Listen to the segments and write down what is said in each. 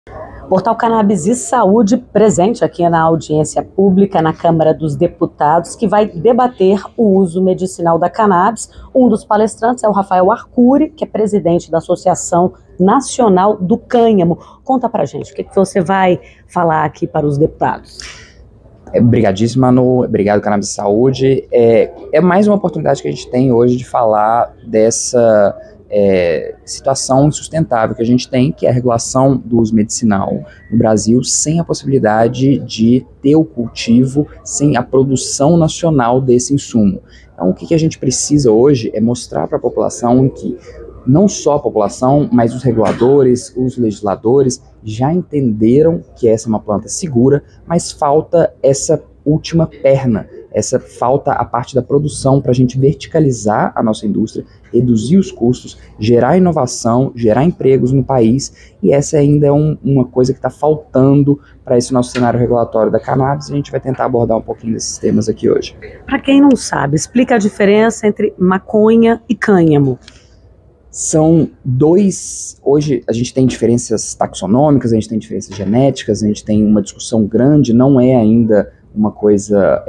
Portal Cannabis e Saúde, presente aqui na audiência pública na Câmara dos Deputados, que vai debater o uso medicinal da cannabis. Um dos palestrantes é o Rafael Arcuri, que é presidente da Associação Nacional do Cânhamo. Conta pra gente, o que você vai falar aqui para os deputados? Obrigadíssimo, Manu. Obrigado, Cannabis e Saúde. É mais uma oportunidade que a gente tem hoje de falar dessa situação insustentável que a gente tem, que é a regulação do uso medicinal no Brasil, sem a possibilidade de ter o cultivo, sem a produção nacional desse insumo. Então, o que a gente precisa hoje é mostrar para a população que não só a população, mas os reguladores, os legisladores já entenderam que essa é uma planta segura, mas falta essa última perna, falta a parte da produção para a gente verticalizar a nossa indústria, reduzir os custos, gerar inovação, gerar empregos no país, e essa ainda é uma coisa que está faltando para esse nosso cenário regulatório da cannabis, e a gente vai tentar abordar um pouquinho desses temas aqui hoje. Para quem não sabe, explica a diferença entre maconha e cânhamo. São dois, hoje a gente tem diferenças taxonômicas, a gente tem diferenças genéticas, a gente tem uma discussão grande, não é ainda uma coisa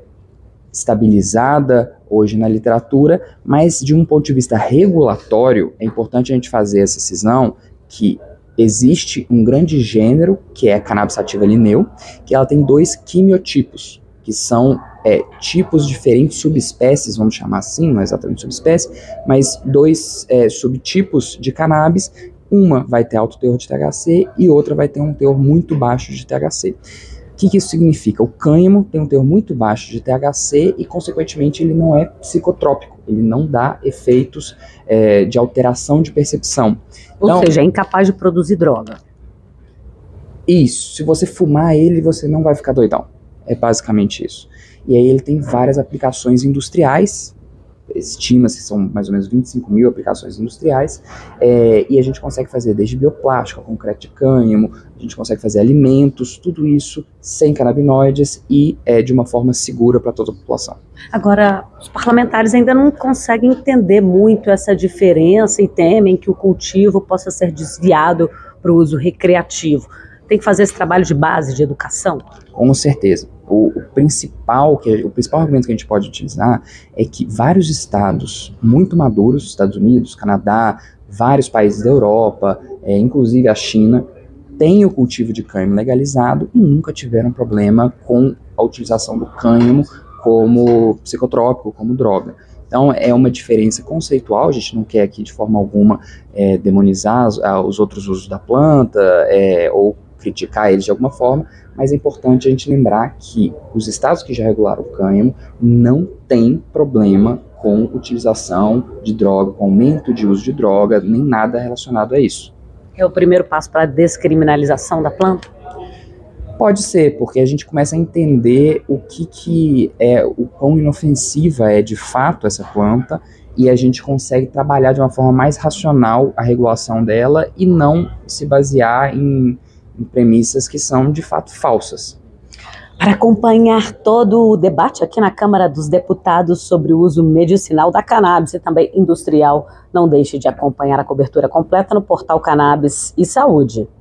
estabilizada hoje na literatura, mas de um ponto de vista regulatório, é importante a gente fazer essa cisão que existe um grande gênero, que é a cannabis sativa lineu, que ela tem dois quimiotipos, que são tipos diferentes, subespécies, vamos chamar assim, não é exatamente subespécie, mas dois subtipos de cannabis, uma vai ter alto teor de THC e outra vai ter um teor muito baixo de THC. O que isso significa? O cânhamo tem um teor muito baixo de THC e, consequentemente, ele não é psicotrópico, ele não dá efeitos de alteração de percepção. Ou seja, é incapaz de produzir droga. Isso, se você fumar ele, você não vai ficar doidão. É basicamente isso. E aí ele tem várias aplicações industriais, estima-se que são mais ou menos 25 mil aplicações industriais, e a gente consegue fazer desde bioplástico, concreto de cânhamo, a gente consegue fazer alimentos, tudo isso sem canabinoides e de uma forma segura para toda a população. Agora, os parlamentares ainda não conseguem entender muito essa diferença e temem que o cultivo possa ser desviado para o uso recreativo. Tem que fazer esse trabalho de base, de educação? Com certeza. O principal argumento que a gente pode utilizar é que vários estados muito maduros, Estados Unidos, Canadá, vários países da Europa, inclusive a China, têm o cultivo de cânhamo legalizado e nunca tiveram problema com a utilização do cânhamo como psicotrópico, como droga. Então é uma diferença conceitual, a gente não quer aqui de forma alguma demonizar os outros usos da planta ou criticar eles de alguma forma, mas é importante a gente lembrar que os estados que já regularam o cânhamo não têm problema com utilização de droga, com aumento de uso de droga, nem nada relacionado a isso. É o primeiro passo para a descriminalização da planta? Pode ser, porque a gente começa a entender o quão inofensiva é de fato essa planta, e a gente consegue trabalhar de uma forma mais racional a regulação dela e não se basear em premissas que são de fato falsas. Para acompanhar todo o debate aqui na Câmara dos Deputados sobre o uso medicinal da cannabis e também industrial, não deixe de acompanhar a cobertura completa no portal Cannabis e Saúde.